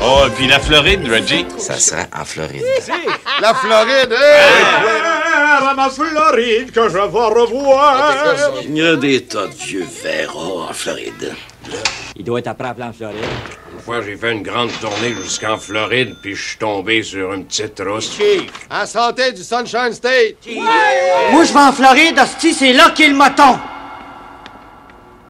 Oh, et puis la Floride, Reggie? Ça sera en Floride. La Floride, Ma Floride que je vais revoir. Il y a des tas de vieux verras en Floride. Il doit être après en Floride. Une fois, j'ai fait une grande tournée jusqu'en Floride, puis je suis tombé sur une petite rousse. en santé du Sunshine State. Moi, je vais en Floride, hostie, c'est là qu'est le moton.